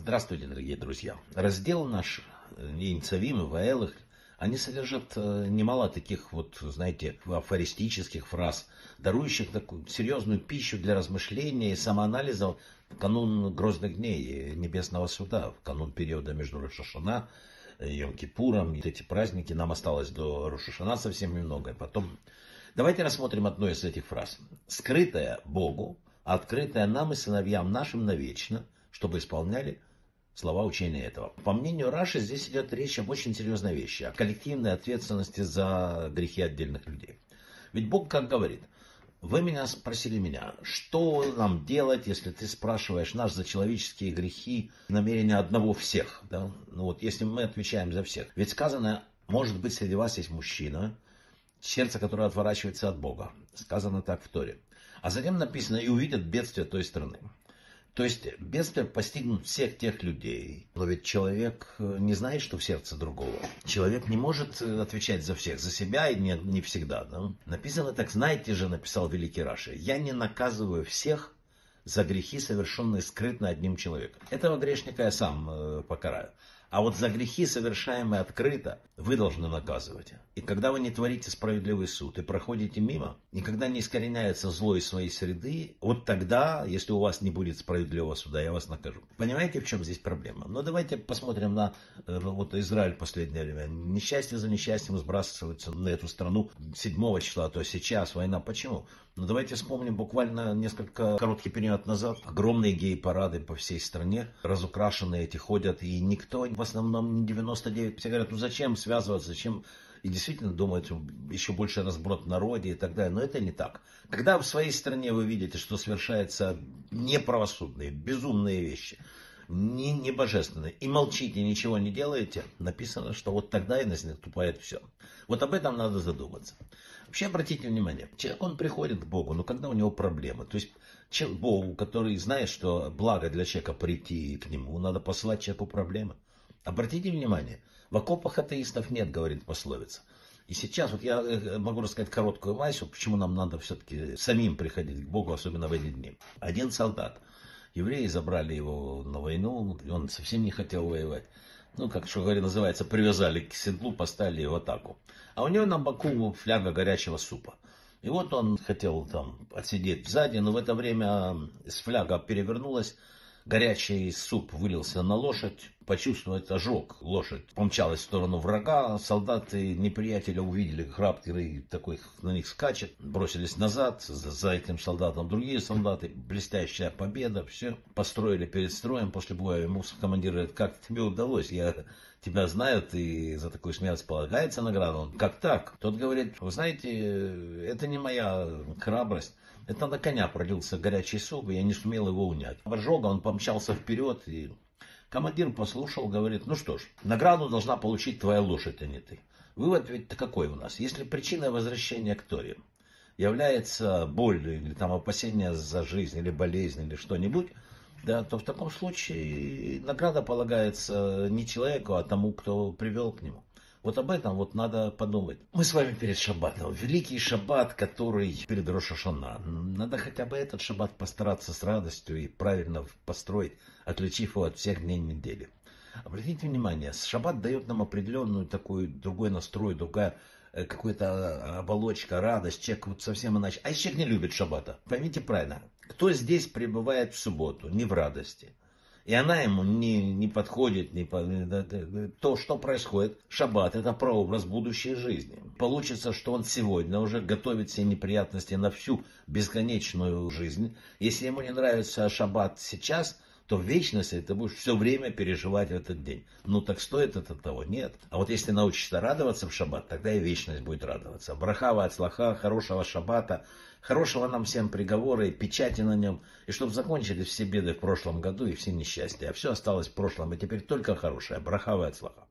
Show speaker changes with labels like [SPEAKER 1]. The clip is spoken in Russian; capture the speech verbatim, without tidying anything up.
[SPEAKER 1] Здравствуйте, дорогие друзья. Раздел наш Нецавим и Ваэлых, они содержат немало таких вот, знаете, афористических фраз, дарующих такую серьезную пищу для размышления и самоанализа в канун грозных дней Небесного Суда, в канун периода между Рош ха-Шана и Йом-Кипуром. Эти праздники, нам осталось до Рош ха-Шана совсем немного. И потом давайте рассмотрим одну из этих фраз. «Скрытая Богу, открытая нам и сыновьям нашим навечно, чтобы исполняли слова учения этого». По мнению Раши, здесь идет речь об очень серьезной вещи, о коллективной ответственности за грехи отдельных людей. Ведь Бог как говорит: вы меня спросили меня, что нам делать, если ты спрашиваешь нас за человеческие грехи, намерения одного всех. Да? Ну вот, если мы отвечаем за всех. Ведь сказано, может быть, среди вас есть мужчина, сердце которое отворачивается от Бога. Сказано так в Торе. А затем написано: и увидят бедствие той страны. То есть бедствия постигнут всех тех людей. Но ведь человек не знает, что в сердце другого. Человек не может отвечать за всех, за себя и не, не всегда. Да? Написано так: знаете же, написал великий Раши, я не наказываю всех за грехи, совершенные скрытно одним человеком. Этого грешника я сам э, покараю. А вот за грехи, совершаемые открыто, вы должны наказывать. И когда вы не творите справедливый суд и проходите мимо, никогда не искореняется зло из своей среды, вот тогда, если у вас не будет справедливого суда, я вас накажу. Понимаете, в чем здесь проблема? Ну, давайте посмотрим на э, вот Израиль в последнее время. Несчастье за несчастьем сбрасывается на эту страну седьмого числа, то сейчас война. Почему? Ну, давайте вспомним буквально несколько короткий период назад. Огромные гей-парады по всей стране, разукрашенные эти ходят, и никто, в основном девяносто девять, все говорят, ну зачем связываться, зачем, и действительно думают, еще больше разброд в народе и так далее, но это не так. Когда в своей стране вы видите, что совершаются неправосудные, безумные вещи, не, не божественные, и молчите, ничего не делаете, написано, что вот тогда и наступает все. Вот об этом надо задуматься. Вообще обратите внимание, человек, он приходит к Богу, но когда у него проблемы, то есть Богу, который знает, что благо для человека прийти к нему, надо посылать человеку проблемы. Обратите внимание, в окопах атеистов нет, говорит пословица. И сейчас вот я могу рассказать короткую вайсу, почему нам надо все-таки самим приходить к Богу, особенно в эти дни. Один солдат, евреи забрали его на войну, и он совсем не хотел воевать. Ну, как что говорит, называется, привязали к седлу, поставили его в атаку. А у него на боку фляга горячего супа. И вот он хотел там отсидеть сзади, но в это время с фляга перевернулась, горячий суп вылился на лошадь, почувствовать ожог. Лошадь помчалась в сторону врага, солдаты неприятеля увидели, храбрый такой на них скачет, бросились назад, за, за этим солдатом другие солдаты, блестящая победа, все. Построили перед строем, после боя ему командир говорит: как тебе удалось, я тебя знаю, ты за такую смерть полагается награда. Он: как так? Тот говорит: вы знаете, это не моя храбрость. Это на коня пролился горячий суп, и я не сумел его унять. Ожога, он помчался вперед, и командир послушал, говорит: ну что ж, награду должна получить твоя лошадь, а не ты. Вывод ведь какой у нас? Если причиной возвращения к Торе является боль или там опасение за жизнь, или болезнь, или что-нибудь, да, то в таком случае награда полагается не человеку, а тому, кто привел к нему. Вот об этом вот надо подумать. Мы с вами перед шаббатом. Великий шаббат, который перед Рош ха-Шана. Надо хотя бы этот шаббат постараться с радостью и правильно построить, отличив его от всех дней недели. Обратите внимание, шаббат дает нам определенную такой другой настрой, другая какая-то оболочка, радость. Человек вот совсем иначе. А если человек не любит шаббата, поймите правильно, кто здесь пребывает в субботу, не в радости, и она ему не, не подходит, не, то, что происходит, шаббат, это прообраз будущей жизни. Получится, что он сегодня уже готовит себе неприятности на всю бесконечную жизнь. Если ему не нравится шаббат сейчас, то в вечности ты будешь все время переживать этот день. Ну так стоит это того? Нет. А вот если научишься радоваться в шаббат, тогда и вечность будет радоваться. Браха ва ацлаха, хорошего шаббата, хорошего нам всем приговора и печати на нем. И чтобы закончились все беды в прошлом году и все несчастья. А все осталось в прошлом, и теперь только хорошее. Браха ва ацлаха.